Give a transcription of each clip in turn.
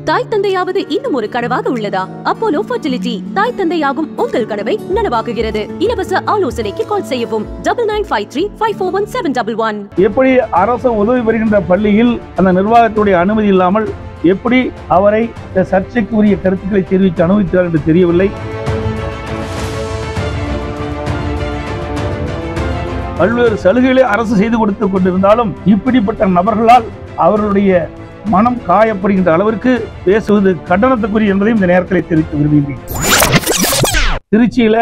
தாய் தந்தையாவது இன்னும் ஒரு கனவாக உள்ளதா? அப்போலோ ஃபர்டிலிட்டி தாய் தந்தையாகும் உங்கள் கனவை நனவாக்குகிறது. இலவச ஆலோசனைக்கு கால் செய்யவும் 9953541711. எப்படி அரசு உதவி பெறுகின்ற பள்ளியில் அந்த நிர்வாகத்துடைய அனுமதி இல்லாமல் எப்படி அவரை சர்ச்சைக்கு உரிய கருத்துக்களை தெரிவிக்க அனுமதித்தார் என்று தெரியவில்லை. பல்வேறு சலுகைகளை அரசு செய்து கொடுத்துக் கொண்டிருந்தாலும் இப்படிப்பட்ட நபர்களால் அவர்களுடைய மனம் காயப்படுகின்ற அளவிற்கு பேசுவது கண்டனத்துக்குரிய என்பதையும் இந்த நேரத்தில் தெரிவித்து விரும்புகிறேன். திருச்சியில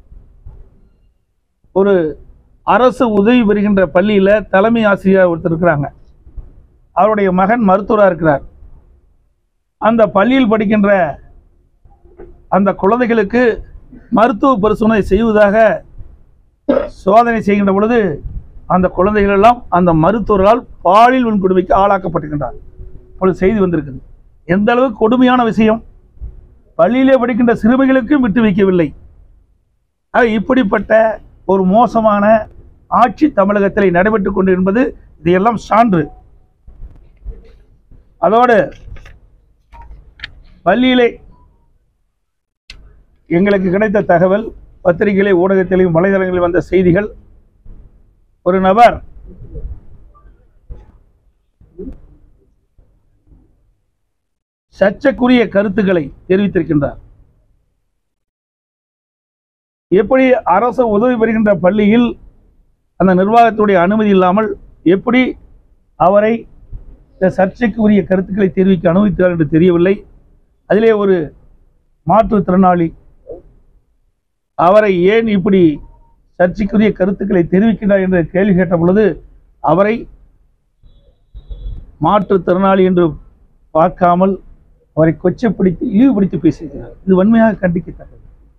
ஒரு அரசு உதவி பெறுகின்ற பள்ளியில தலைமை ஆசிரியர் ஒருத்தர் இருக்கிறாங்க. அவருடைய மகன் மருத்துவராக இருக்கிறார். அந்த பள்ளியில் படிக்கின்ற அந்த குழந்தைகளுக்கு மருத்துவ பரிசோதனை செய்வதாக சோதனை செய்கின்ற பொழுது அந்த குழந்தைகள் எல்லாம் அந்த மருத்துவர்களால் பாலியல் வன்கொடுமைக்கு ஆளாக்கப்பட்டிருக்கின்றார். ஒரு செய்தி வந்திருக்குது. எந்த அளவுக்கு கொடுமையான விஷயம்! பள்ளியிலே படிக்கின்ற சிறுமிகளுக்கும் விட்டு வைக்கவில்லை. இப்படிப்பட்ட ஒரு மோசமான ஆட்சி தமிழகத்தில் நடைபெற்றுக் கொண்டு என்பது இதையெல்லாம் சான்று. அதோடு பள்ளியிலே எங்களுக்கு கிடைத்த தகவல், பத்திரிகையிலே ஊடகத்திலேயும் வலைதளங்களில் வந்த செய்திகள், ஒரு நபர் சர்ச்சைக்குரிய கருத்துக்களை தெரிவித்திருக்கின்றார். எப்படி அரசு உதவி பெறுகின்ற பள்ளியில் அந்த நிர்வாகத்துடைய அனுமதி இல்லாமல் எப்படி அவரை சர்ச்சைக்கு உரிய கருத்துக்களை தெரிவிக்க அனுமதித்தார் என்று தெரியவில்லை. அதிலே ஒரு மாற்றுத்திறனாளி அவரை ஏன் இப்படி சர்ச்சைக்குரிய கருத்துக்களை தெரிவிக்கிறார் என்று கேள்வி கேட்ட பொழுது அவரை மாற்றுத்திறனாளி என்று பார்க்காமல் அவரை கொச்சைப்படுத்தி இழிவுபடுத்தி பேசுகிறார். இது வன்மையாக கண்டிக்கத்தக்கது.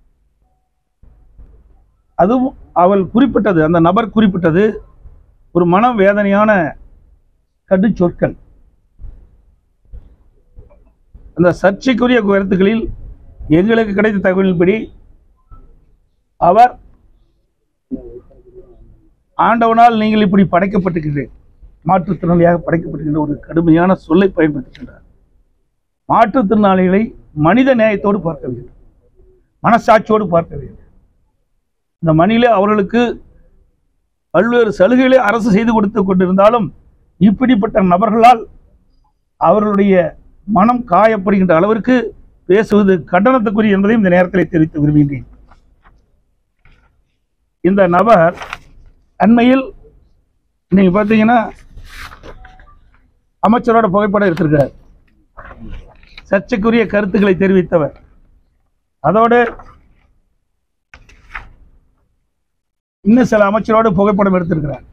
அதுவும் அவள் குறிப்பிட்டது, அந்த நபர் குறிப்பிட்டது ஒரு மன வேதனையான கடு சொற்கள். அந்த சர்ச்சைக்குரிய கருத்துக்களில் எங்களுக்கு கிடைத்த தகவலின்படி அவர் ஆண்டவனால் நீங்கள் இப்படி படைக்கப்பட்டிருக்கிறீர்கள், மாற்றுத்திறனாளியாக படைக்கப்பட்டிருக்கின்ற ஒரு கடுமையான சொல்லை பயன்படுத்துகின்றார். மாற்றுத்திறனாளிகளை மனித நேயத்தோடு பார்க்க வேண்டும், மனசாட்சியோடு பார்க்க வேண்டும். இந்த மண்ணிலே அவர்களுக்கு பல்வேறு சலுகைகளை அரசு செய்து கொடுத்துக் கொண்டிருந்தாலும் இப்படிப்பட்ட நபர்களால் அவர்களுடைய மனம் காயப்படுகின்ற அளவிற்கு பேசுவது கண்டனத்துக்குரிய என்பதையும் இந்த நேரத்தில் தெரிவித்து விரும்புகின்றேன். இந்த நபர் அண்மையில் நீங்க பார்த்தீங்கன்னா அமைச்சரோட புகைப்படம் எடுத்திருக்கிறார். சர்ச்சைக்குரிய கருத்துக்களை தெரிவித்தவர். அதோடு இன்னும் சில அமைச்சரோடு புகைப்படம் எடுத்திருக்கிறார்.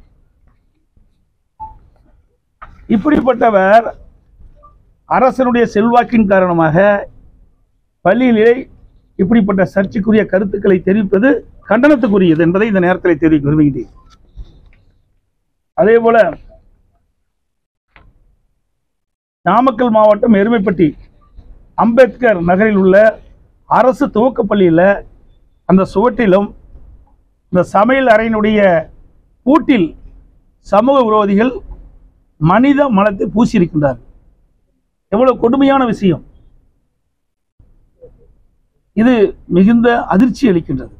இப்படிப்பட்டவர் அரசனுடைய செல்வாக்கின் காரணமாக பள்ளியிலே இப்படிப்பட்ட சர்ச்சைக்குரிய கருத்துக்களை தெரிவிப்பது கண்டனத்துக்குரியது என்பதை இந்த நேரத்தில் தெரிவிக்க விரும்புகிறேன். அதே போல நாமக்கல் மாவட்டம் எருமைப்பட்டி அம்பேத்கர் நகரில் உள்ள அரசு துவக்கப்பள்ளியில் அந்த சுவற்றிலும் இந்த சமையல் அறையினுடைய பூட்டில் சமூக விரோதிகள் மனித மலத்தை பூசியிருக்கின்றார்கள். எவ்வளவு கொடுமையான விஷயம்! இது மிகுந்த அதிர்ச்சி அளிக்கின்றது.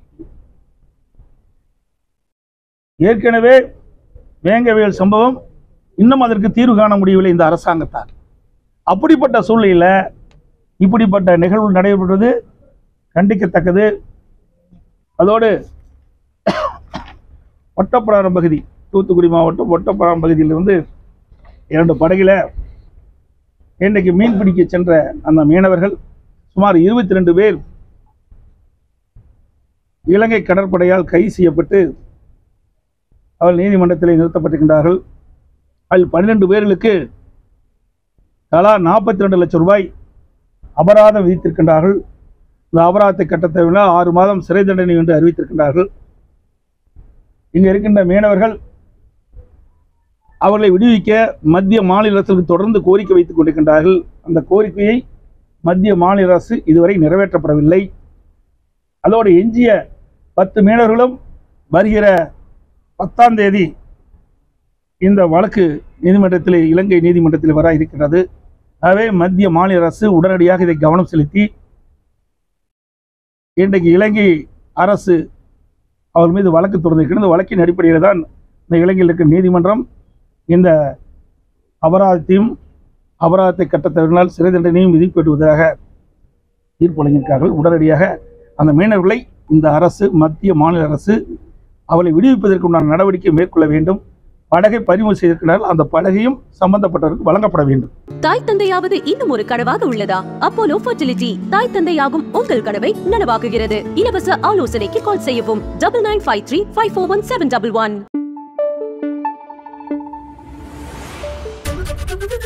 ஏற்கனவே வேங்கவேல் சம்பவம் இன்னும் அதற்கு தீர்வு காண முடியவில்லை இந்த அரசாங்கத்தால். அப்படிப்பட்ட சூழ்நிலையில் இப்படிப்பட்ட நிகழ்வு நடைபெறுவது கண்டிக்கத்தக்கது. அதோடு ஒட்டப்பிடாரம் பகுதி, தூத்துக்குடி மாவட்டம் ஒட்டப்பிடாரம் பகுதியிலிருந்து 2 படகில இன்றைக்கு மீன் பிடிக்க சென்ற அந்த மீனவர்கள் சுமார் 22 பேர் இலங்கை கடற்படையால் கைது செய்யப்பட்டு அவர்கள் நீதிமன்றத்தில் நிறுத்தப்பட்டிருக்கின்றார்கள். அதில் 12 பேர்களுக்கு தலா 42 லட்சம் ரூபாய் அபராதம் விதித்திருக்கின்றார்கள். இந்த அபராதத்தை கட்டத்தை 6 மாதம் சிறை தண்டனை என்று அறிவித்திருக்கின்றார்கள். இங்கே இருக்கின்ற மீனவர்கள் அவர்களை விடுவிக்க மத்திய மாநில அரசுக்கு தொடர்ந்து கோரிக்கை வைத்துக் கொண்டிருக்கின்றார்கள். அந்த கோரிக்கையை மத்திய மாநில அரசு இதுவரை நிறைவேற்றப்படவில்லை. அதோடு எஞ்சிய 10 மீனவர்களும் வருகிற 10ஆம் தேதி இந்த வழக்கு நீதிமன்றத்தில், இலங்கை நீதிமன்றத்தில் வர இருக்கின்றது. ஆகவே மத்திய மாநில அரசு உடனடியாக இதை கவனம் செலுத்தி இன்றைக்கு இலங்கை அரசு அவர் மீது வழக்கு தொடர்ந்திருக்கிறது. இந்த வழக்கின் அடிப்படையில் தான் இந்த இலங்கையில் இருக்கிற நீதிமன்றம் இந்த அபராதத்தை கட்டத்தவர்களால் சிறை தண்டனையும் விதிக்கப்படுவதாக தீர்ப்பு வழங்கியிருக்கார்கள். உடனடியாக அந்த மீனவர்களை இந்த அரசு, மத்திய மாநில அரசு அவளை விடுவிப்பதற்கு உண்டான நடவடிக்கை மேற்கொள்ள வேண்டும். படகை பறிமுதல் செய்திருக்கிறார்கள், அந்த படகையும் சம்பந்தப்பட்டவருக்கு வழங்கப்பட வேண்டும். தாய் தந்தையாவது இன்னும் ஒரு கனவாக உள்ளதா? அப்போலோ ஃபர்டிலிட்டி தாய் தந்தையாகும் உங்கள் கனவை நனவாக்குகிறது. இலவச ஆலோசனைக்கு கால் செய்யவும் 9953 541 711.